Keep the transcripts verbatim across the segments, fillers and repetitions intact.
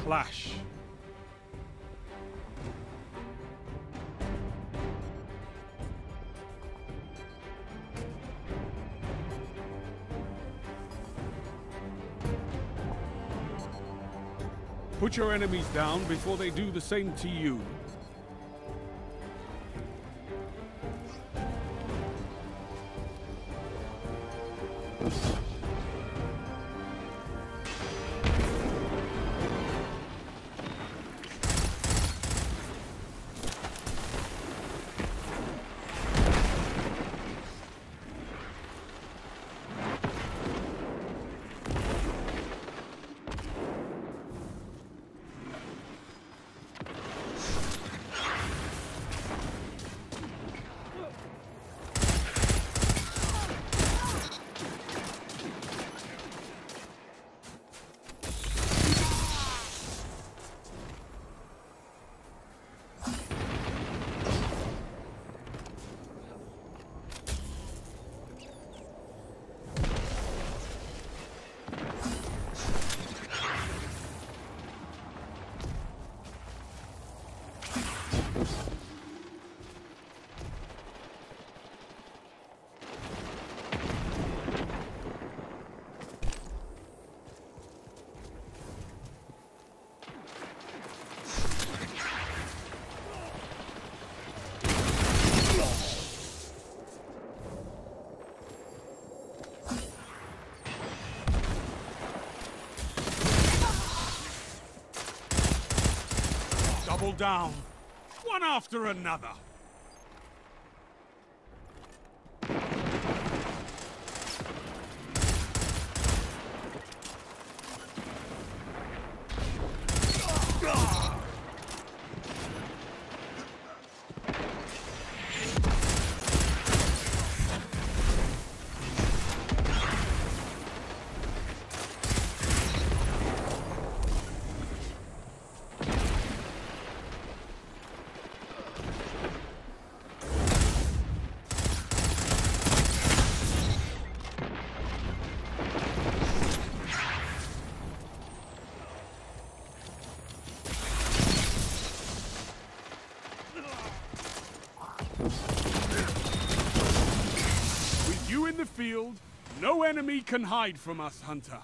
clash. Put your enemies down before they do the same to you. Double down, one after another. In the field, no enemy can hide from us, Hunter.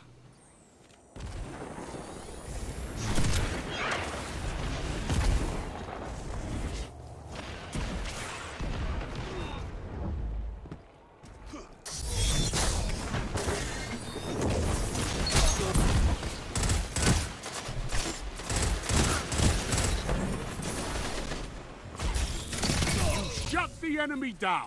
You shut the enemy down.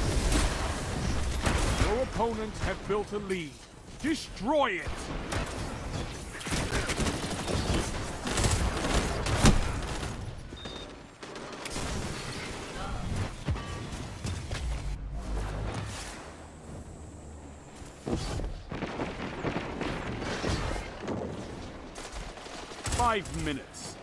Opponents have built a lead. Destroy it! five minutes.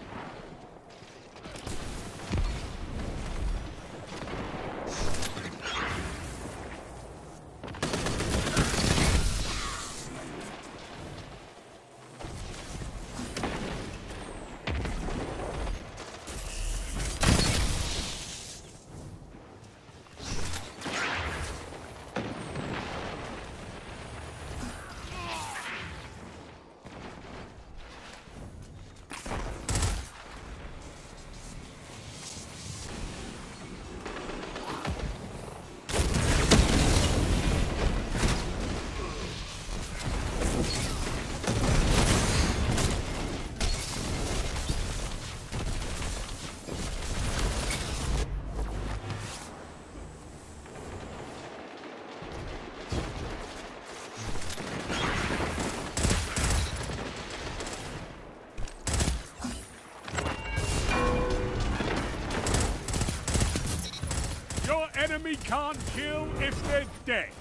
Enemy can't kill if they're dead.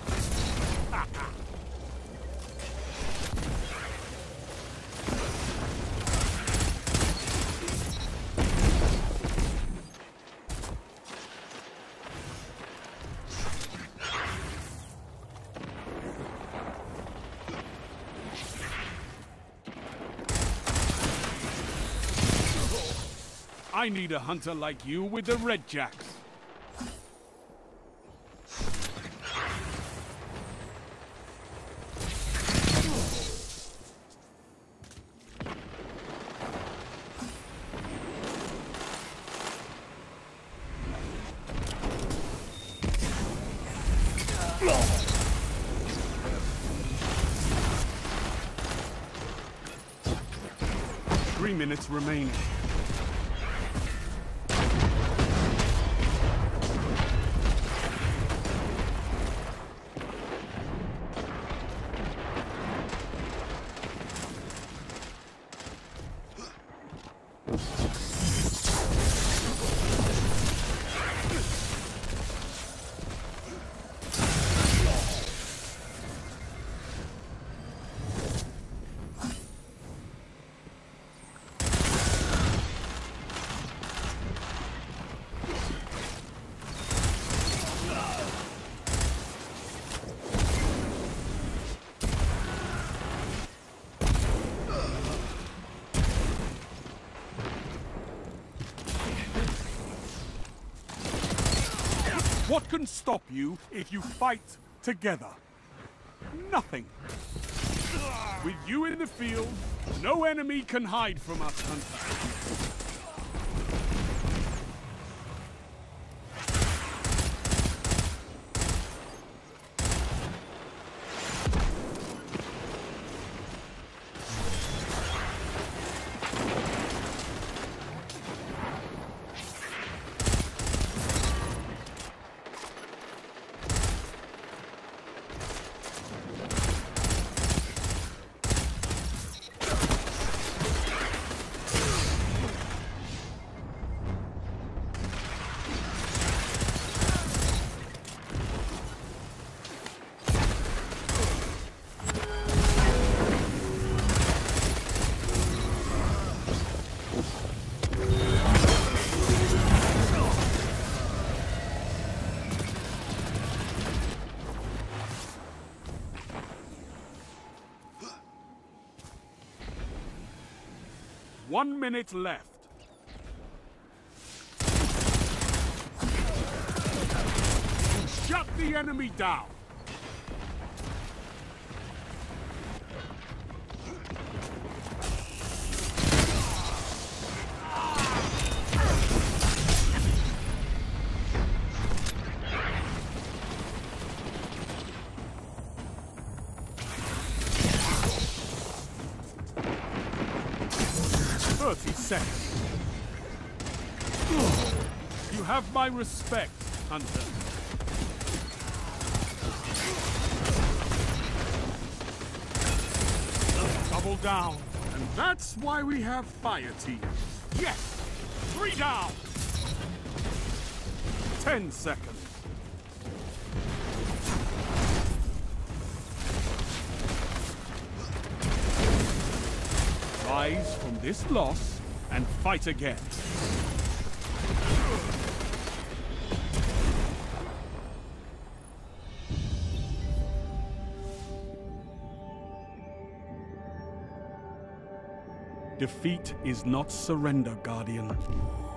I need a hunter like you with the red jacks. Three minutes remaining. What can stop you if you fight together? Nothing. With you in the field, no enemy can hide from us, Hunter. One minute left. Shut the enemy down. Thirty seconds. You have my respect, Hunter. Double down. And that's why we have fire teams. Yes! Three down! Ten seconds. Rise from this loss and fight again. Defeat is not surrender, Guardian.